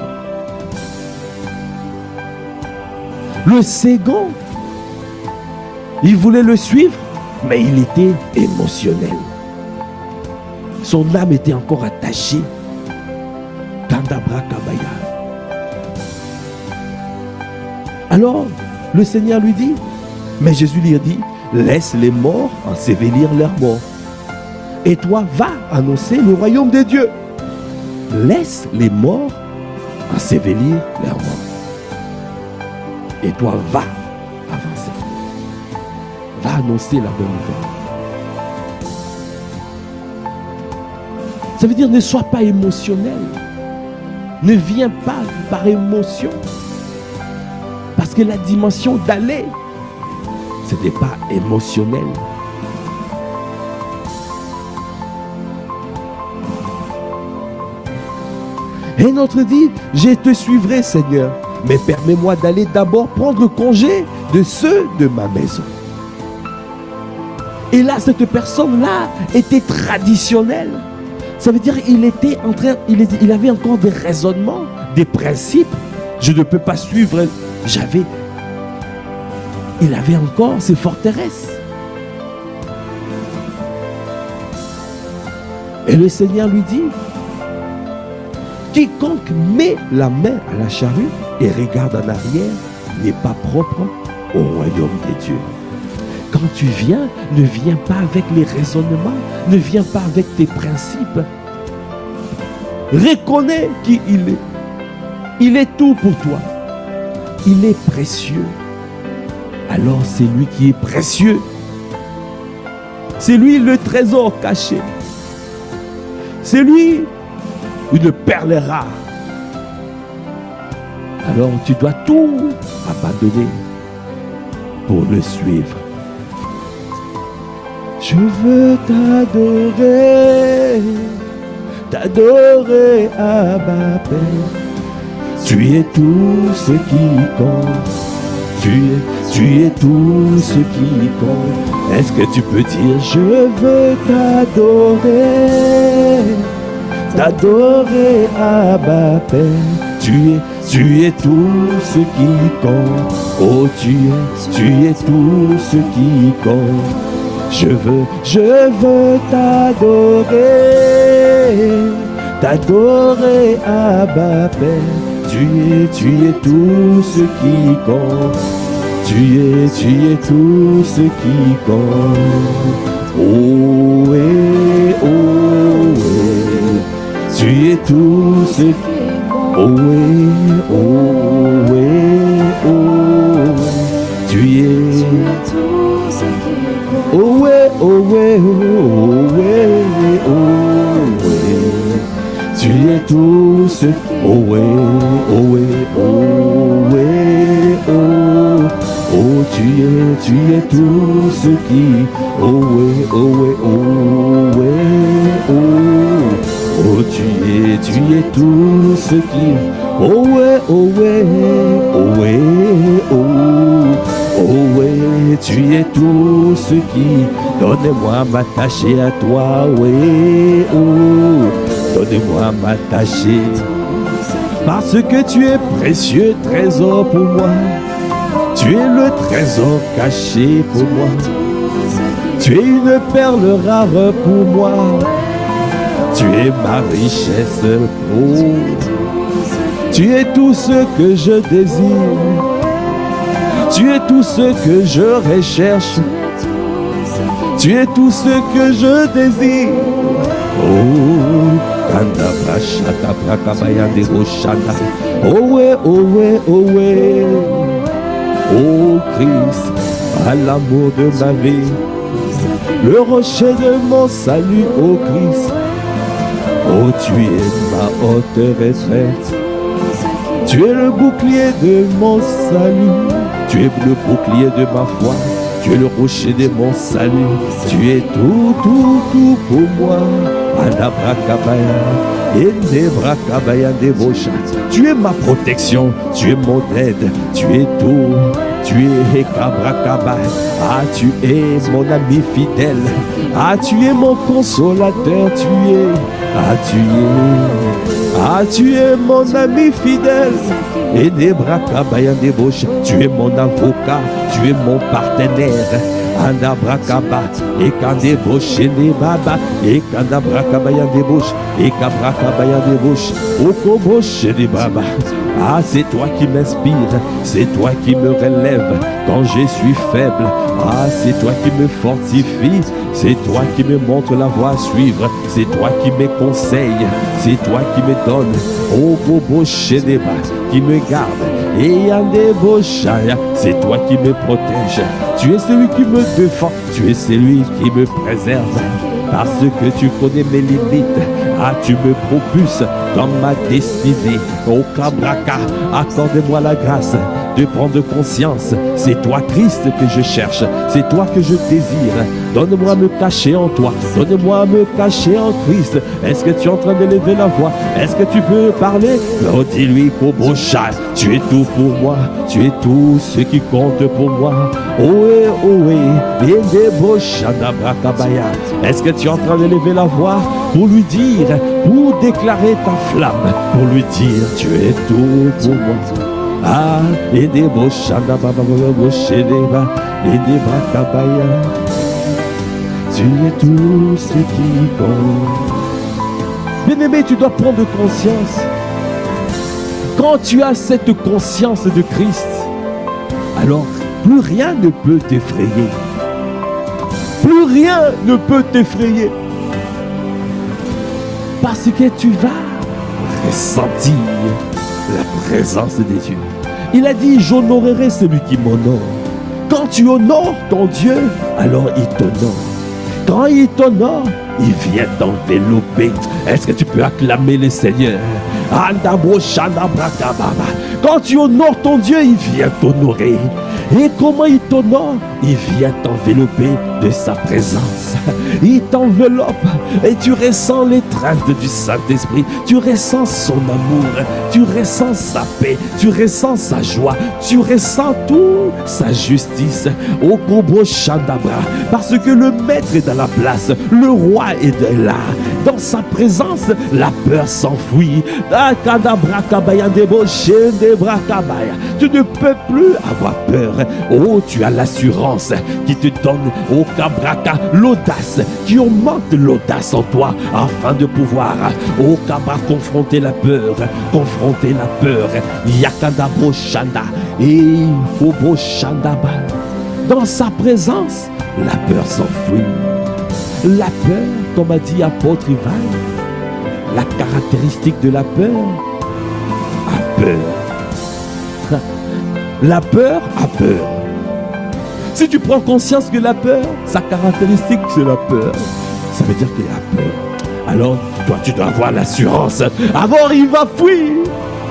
Le second, il voulait le suivre, mais il était émotionnel. Son âme était encore attachée. Kandabra Kabaya. Alors, le Seigneur lui dit, mais Jésus lui a dit: laisse les morts ensevelir leurs morts. Et toi, va annoncer le royaume de Dieu. Laisse les morts ensevelir leurs morts. Et toi, va avancer. Va annoncer la bonne nouvelle. Ça veut dire, ne sois pas émotionnel. Ne viens pas par émotion. Parce que la dimension d'aller, ce n'est pas émotionnel. Et un autre dit: je te suivrai, Seigneur, mais permets-moi d'aller d'abord prendre congé de ceux de ma maison. Et là, cette personne-là était traditionnelle. Ça veut dire il avait encore des raisonnements, des principes. Je ne peux pas suivre. il avait encore ses forteresses. Et le Seigneur lui dit, quiconque met la main à la charrue et regarde en arrière n'est pas propre au royaume des dieux. Quand tu viens, ne viens pas avec les raisonnements, ne viens pas avec tes principes. Reconnais qui il est. Il est tout pour toi. Il est précieux. Alors c'est lui qui est précieux. C'est lui le trésor caché. C'est lui une perle rare. Alors tu dois tout abandonner pour le suivre. Je veux t'adorer, t'adorer Abba Père. Tu es tout ce qui compte. Tu es tout ce qui compte. Est-ce que tu peux dire je veux t'adorer, t'adorer Abba Père. Tu es tout ce qui compte. Oh tu es tout ce qui compte. Je veux t'adorer, t'adorer Abba Père. Tu es tout ce qui compte. Tu es tout ce qui compte. Oh ouais, oh ouais. Tu es tout ce qui compte. Oh ouais, oh ouais, oh ouais. Tu es tout ce qui compte. Oh ouais, oh ouais, oh ouais, oh ouais. Tu es tout ce qui compte. Oh ouais, oh ouais, oh ouais, oh. Oh tu es tout ce qui. Oh ouais, oh ouais, oh ouais, oh. Oh tu es tout ce qui. Oh ouais, oh ouais, oh ouais, oh. Oh ouais, tu es tout ce qui. Donne-moi m'attacher à toi, ouais, oh. Donne-moi m'attacher. Parce que tu es précieux trésor pour moi. Tu es le trésor caché pour moi. Tu es une perle rare pour moi. Tu es ma richesse. Oh. Tu es tout ce que je désire. Tu es tout ce que je recherche. Tu es tout ce que je désire. Oh. Oh ouais, oh ouais, oh ouais. Oh Christ, à l'amour de ma vie, le rocher de mon salut, oh Christ. Oh tu es ma haute retraite. Tu es le bouclier de mon salut. Tu es le bouclier de ma foi. Tu es le rocher de mon salut. Tu es tout, tout, tout pour moi. Tu es ma protection, tu es mon aide, tu es tout, tu es Kabrakaba. Ah, tu es mon ami fidèle, ah, tu es mon consolateur, tu es mon ami fidèle. Et tu es mon avocat, tu es mon partenaire. Andabrakaba, et Kandeboche ne baba, et Kandabrakaba yandeboche, et Kabrakaba yandeboche, Okoboche ne baba. Ah, c'est toi qui m'inspire, c'est toi qui me relève quand je suis faible. Ah, c'est toi qui me fortifie, c'est toi qui me montre la voie à suivre, c'est toi qui me conseille, c'est toi qui me donne. Okoboche ne baba, qui me garde. Et Yandebochaya, c'est toi qui me protège. Tu es celui qui me défend, tu es celui qui me préserve. Parce que tu connais mes limites, ah, tu me propulses dans ma destinée. Oh Kabraka, accorde-moi la grâce de prendre conscience. C'est toi Christ que je cherche, c'est toi que je désire. Donne-moi à me cacher en toi, donne-moi à me cacher en Christ. Est-ce que tu es en train de lever la voix? Est-ce que tu peux parler? Oh, dis-lui Kobosha, tu es tout pour moi, tu es tout ce qui compte pour moi. Ohé, ohé, est-ce que tu es en train de lever la voix pour lui dire, pour déclarer ta flamme, pour lui dire tu es tout pour moi. Ah, et des bochanda baba bochedeba, et des bakabaya. Tu es tout ce qui compte. Bien-aimé, tu dois prendre conscience. Quand tu as cette conscience de Christ, alors plus rien ne peut t'effrayer. Plus rien ne peut t'effrayer. Parce que tu vas ressentir la présence de Dieu. Il a dit, j'honorerai celui qui m'honore. Quand tu honores ton Dieu, alors il t'honore. Quand il t'honore, il vient t'envelopper. Est-ce que tu peux acclamer le Seigneur? Quand tu honores ton Dieu, il vient t'honorer. Et comment il t'honore? Il vient t'envelopper de sa présence. Il t'enveloppe et tu ressens l'étreinte du Saint-Esprit. Tu ressens son amour. Tu ressens sa paix. Tu ressens sa joie. Tu ressens toute sa justice. Au Kobo Chandabra. Parce que le maître est dans la place. Le roi est là. Dans sa présence, la peur s'enfuit. Tu ne peux plus avoir peur. Oh, tu as l'assurance qui te donne au Kabraka l'audace, qui augmente l'audace en toi afin de pouvoir au Kabra confronter la peur, confronter la peur. Yakadabro Shanda et Kobo Shandaba. Dans sa présence, la peur s'enfuit. La peur, comme a dit apôtre Ivan, la caractéristique de la peur, a peur. La peur a peur. Si tu prends conscience que la peur, sa caractéristique c'est la peur, ça veut dire qu'il a peur. Alors toi tu dois avoir l'assurance. Alors il va fuir.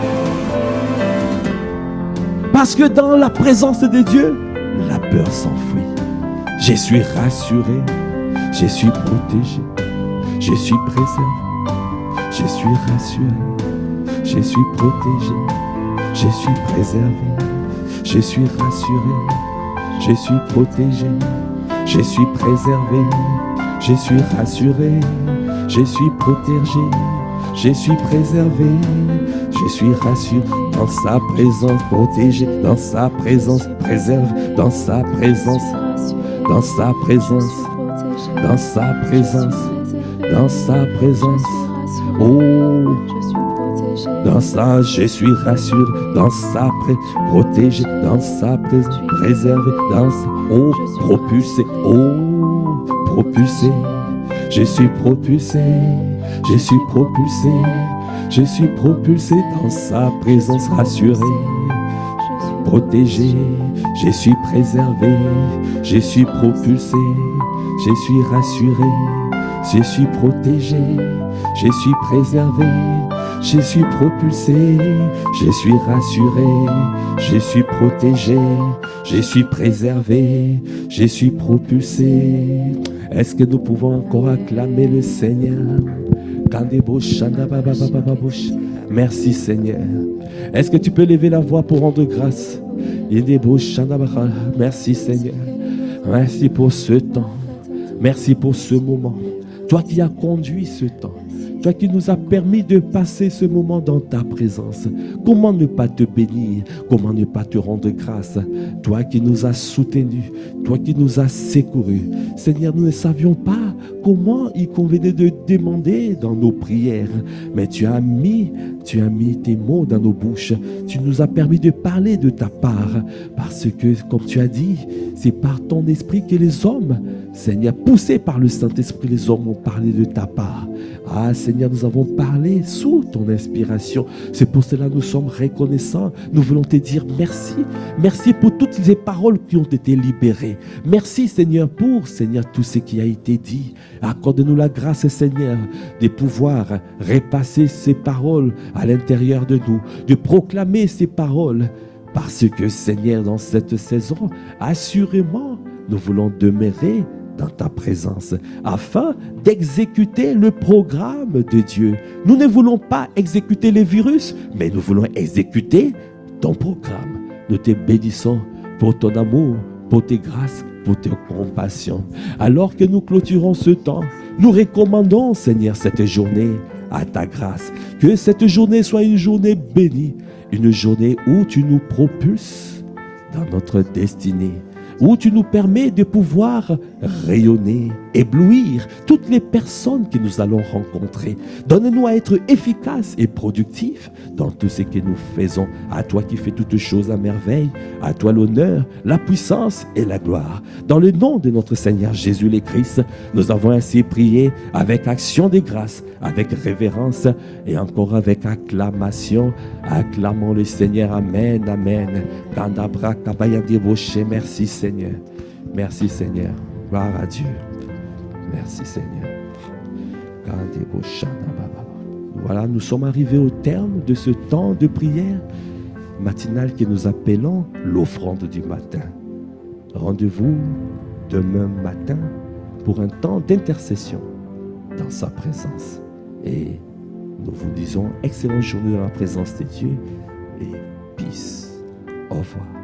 Parce que dans la présence de Dieu, la peur s'enfuit. Je suis rassuré, je suis protégé, je suis préservé, je suis rassuré, je suis protégé, je suis préservé. Je suis rassuré, je suis protégé, je suis préservé, je suis rassuré, je suis protégé, je suis préservé, je suis rassuré, dans sa présence protégé, dans sa présence préserve, dans sa présence, dans sa présence, dans sa présence, dans sa présence. Oh, dans sa, je suis rassuré, dans sa protégé, dans sa préservé, dans sa, oh, propulsé, oh, propulsé, je suis propulsé, je suis propulsé, je suis propulsé dans sa présence rassurée, protégé, je suis préservé, je suis propulsé, je suis rassuré, je suis protégé, je suis préservé. Je suis propulsé, je suis rassuré, je suis protégé, je suis préservé, je suis propulsé. Est-ce que nous pouvons encore acclamer le Seigneur? Merci Seigneur. Est-ce que tu peux lever la voix pour rendre grâce? Merci Seigneur. Merci pour ce temps. Merci pour ce moment. Toi qui as conduit ce temps. Toi qui nous as permis de passer ce moment dans ta présence. Comment ne pas te bénir? Comment ne pas te rendre grâce? Toi qui nous as soutenus, toi qui nous as secourus. Seigneur, nous ne savions pas comment il convenait de demander dans nos prières. Mais tu as mis tes mots dans nos bouches. Tu nous as permis de parler de ta part. Parce que, comme tu as dit, c'est par ton esprit que les hommes, Seigneur, poussés par le Saint-Esprit, les hommes ont parlé de ta part. Ah Seigneur, nous avons parlé sous ton inspiration. C'est pour cela que nous sommes reconnaissants. Nous voulons te dire merci. Merci pour toutes les paroles qui ont été libérées. Merci Seigneur pour, Seigneur, tout ce qui a été dit. Accorde-nous la grâce Seigneur de pouvoir repasser ces paroles à l'intérieur de nous, de proclamer ces paroles. Parce que Seigneur, dans cette saison, assurément, nous voulons demeurer dans ta présence, afin d'exécuter le programme de Dieu. Nous ne voulons pas exécuter les virus, mais nous voulons exécuter ton programme. Nous te bénissons pour ton amour, pour tes grâces, pour tes compassions. Alors que nous clôturons ce temps, nous recommandons, Seigneur, cette journée à ta grâce. Que cette journée soit une journée bénie, Une journée où tu nous propulses dans notre destinée, où tu nous permets de pouvoir rayonner, éblouir toutes les personnes que nous allons rencontrer. Donne-nous à être efficaces et productifs dans tout ce que nous faisons. À toi qui fais toutes choses à merveille, à toi l'honneur, la puissance et la gloire. Dans le nom de notre Seigneur Jésus le Christ, nous avons ainsi prié avec action de grâce, avec révérence et encore avec acclamation. Acclamons le Seigneur. Amen, amen. Merci Seigneur. Merci Seigneur. Gloire à Dieu. Merci Seigneur. Voilà, nous sommes arrivés au terme de ce temps de prière matinale que nous appelons l'offrande du matin. Rendez-vous demain matin pour un temps d'intercession dans sa présence. Et nous vous disons excellente journée dans la présence de Dieu et peace. Au revoir.